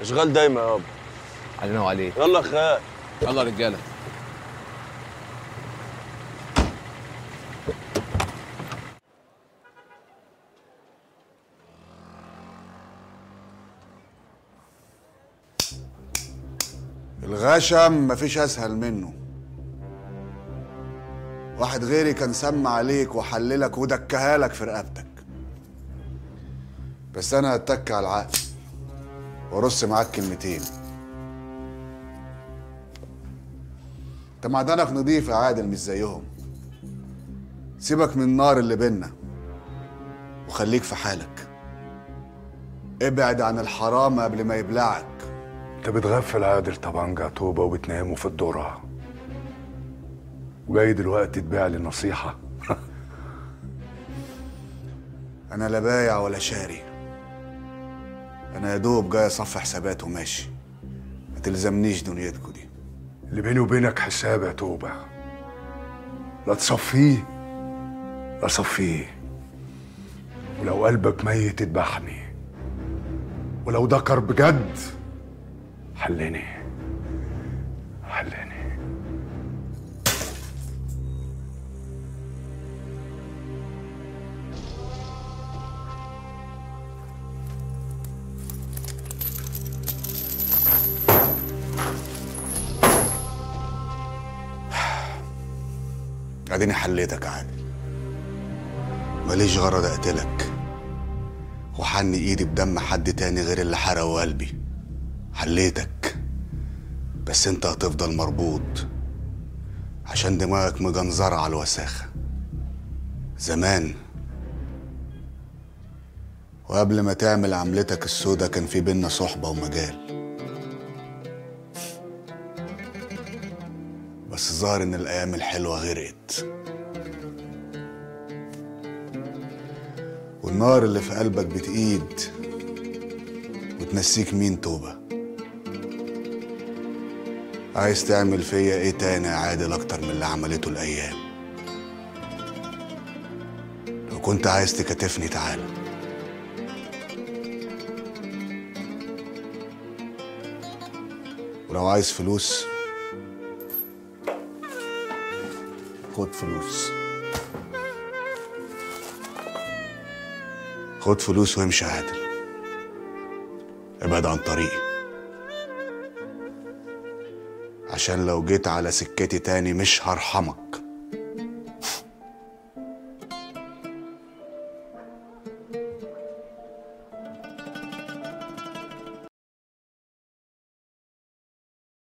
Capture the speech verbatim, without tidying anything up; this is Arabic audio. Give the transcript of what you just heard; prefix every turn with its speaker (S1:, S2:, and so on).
S1: اشغال دايما يابا.
S2: علينا وعليك.
S1: يلا يا خال.
S2: يلا يا رجاله.
S3: الغشم مفيش اسهل منه. واحد غيري كان سمى عليك وحللك ودكها لك في رقبتك، بس انا هتك على العقل وارص معاك كلمتين. انت معدنك نضيف يا عادل، مش زيهم. سيبك من النار اللي بينا وخليك في حالك. ابعد عن الحرام قبل ما يبلعك.
S4: انت بتغفل عادل طبنجة طوبة وبتنامه في الذرة، وجاي دلوقتي تبيع لي نصيحة؟
S3: انا لا بايع ولا شاري، انا يا دوب جاي اصفي حسابات وماشي. ما تلزمنيش دنيتكوا دي.
S4: اللي بيني وبينك حساب يا توبة، لا تصفيه لا صفيه. ولو قلبك ميت اذبحني، ولو ذكر بجد حلني حلني.
S3: اديني حليتك يا عادل، ماليش غرض اقتلك وحني ايدي بدم حد تاني غير اللي حرقه قلبي. حليتك، بس انت هتفضل مربوط عشان دماغك مجنزرة على الوساخة. زمان وقبل ما تعمل عملتك السودا كان في بينا صحبة ومجال، بس الظاهر ان الايام الحلوة غرقت، والنار اللي في قلبك بتقيد وتنسيك مين توبة. عايز تعمل فيا ايه تاني يا عادل اكتر من اللي عملته الايام؟ لو كنت عايز تكتفني تعالى. ولو عايز فلوس خد فلوس، خد فلوس وامشي عادل. ابعد عن طريقي، عشان لو جيت على سكتي تاني مش هرحمك.